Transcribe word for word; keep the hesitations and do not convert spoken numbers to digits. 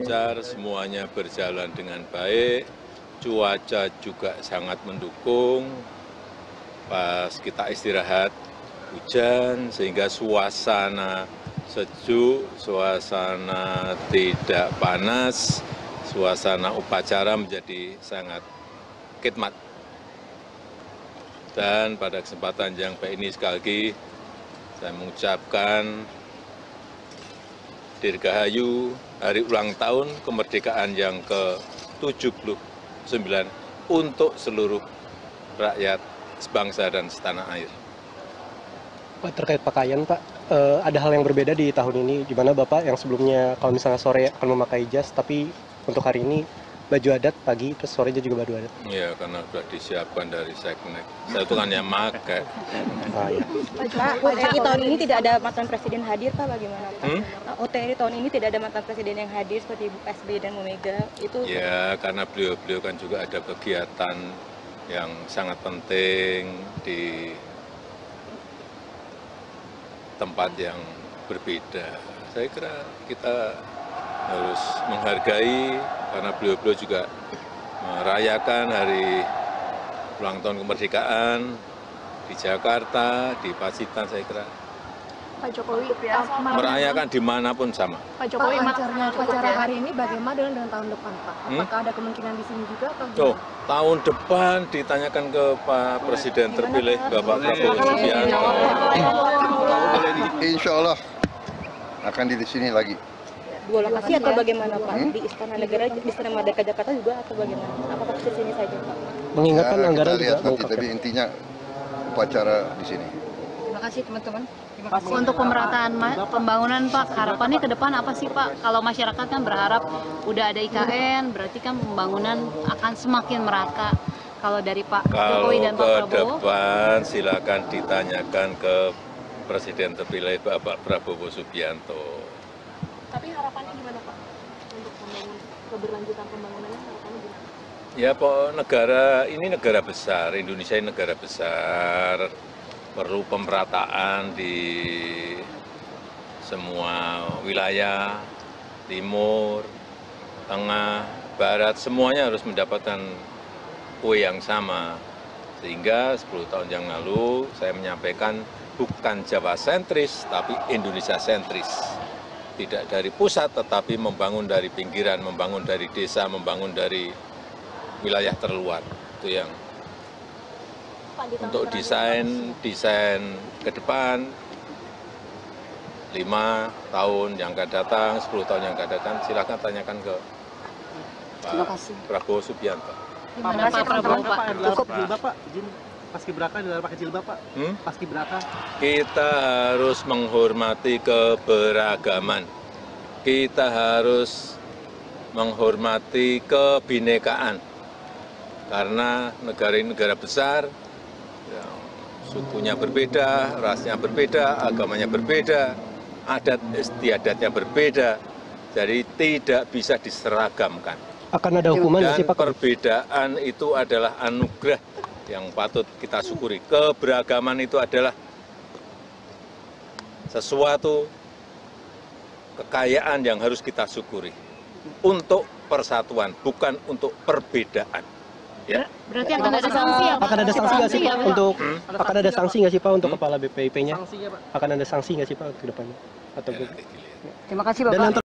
lancar, semuanya berjalan dengan baik, cuaca juga sangat mendukung. Pas kita istirahat, hujan, sehingga suasana sejuk, suasana tidak panas, suasana upacara menjadi sangat khidmat. Dan pada kesempatan yang baik ini sekali lagi, saya mengucapkan Dirgahayu, hari ulang tahun kemerdekaan yang ke tujuh puluh sembilan untuk seluruh rakyat sebangsa dan setanah air. Pak, terkait pakaian, Pak, eh, ada hal yang berbeda di tahun ini, di mana Bapak yang sebelumnya kalau misalnya sore akan memakai jas, tapi untuk hari ini baju adat pagi, terus sorenya juga baju adat. Ya, karena sudah disiapkan dari Seknek. Saya itu kan yang pakai. Ah, ya. Pak, O T I tahun ini tidak ada mantan presiden hadir, Pak, bagaimana? Pak? Hmm? O T I tahun ini tidak ada mantan presiden yang hadir seperti Ibu S B y dan Bu Mega. Itu Ya, karena beliau-beliau kan juga ada kegiatan yang sangat penting di tempat yang berbeda. Saya kira kita harus menghargai karena beliau-beliau juga merayakan hari ulang tahun kemerdekaan di Jakarta, di Pacitan, saya kira. Pak Jokowi, Merayakan dimanapun sama. Pak Jokowi, Pak, lancarnya upacara cukup ya? hari ini bagaimana dengan, dengan tahun depan, Pak? Hmm? Apakah ada kemungkinan di sini juga atau Tuh, gimana? tahun depan ditanyakan ke Pak Presiden terpilih, Bapak Prabowo Subianto. Insya Allah akan di sini lagi. dua lokasi atau bagaimana, Pak? Hmm? Di Istana Negara, di Istana Merdeka Jakarta juga atau bagaimana? Apakah di sini saja, Pak? Mengingatkan Ya, anggaran kita lihat juga nanti, mengungkap, tapi ya. intinya upacara di sini. Terima kasih teman-teman. Untuk pemerataan ma- pembangunan, Pak, harapannya ke depan apa sih, Pak? Kalau masyarakat kan berharap udah ada I K N, berarti kan pembangunan akan semakin merata. Kalau dari Pak Kalau Jokowi dan Pak ke Prabowo, depan silakan ditanyakan ke Presiden terpilih Bapak Prabowo Subianto. Tapi harapannya gimana, Pak? Untuk pembangunan, keberlanjutan pembangunannya harapannya gimana? Ya, pokok negara ini negara besar, Indonesia ini negara besar, perlu pemerataan di semua wilayah, timur, tengah, barat, semuanya harus mendapatkan kue yang sama. Sehingga sepuluh tahun yang lalu saya menyampaikan bukan Jawa sentris, tapi Indonesia sentris. Tidak dari pusat, tetapi membangun dari pinggiran, membangun dari desa, membangun dari wilayah terluar. Itu yang untuk desain desain ke depan lima tahun yang akan datang, sepuluh tahun yang akan datang, silakan tanyakan ke Pak Prabowo Subianto. gimana Pak Prabowo, Pak? Cukup jilbab, Pak. Izin paskibraka dengan pakai jilbab, Pak. Hmm? Paskibraka. Kita harus menghormati keberagaman. Kita harus menghormati kebinekaan. Karena negara ini negara besar, yang sukunya berbeda, rasnya berbeda, agamanya berbeda, adat istiadatnya berbeda, jadi tidak bisa diseragamkan. Akan ada hukuman nggak Dan sih, Pak? perbedaan itu adalah anugerah yang patut kita syukuri. Keberagaman itu adalah sesuatu kekayaan yang harus kita syukuri untuk persatuan, bukan untuk perbedaan. Ya. Berarti akan ada sanksi ya, Pak? Akan ada sanksi nggak sih, Pak, ya, untuk Hmm? akan ada sanksi nggak sih, Pak, untuk Hmm? kepala B P I P-nya? Sanksinya, Pak. Akan ada sanksi nggak sih, Pak, ke depannya? Atau Ya, nanti dilihat. Terima kasih, dan Bapak. yang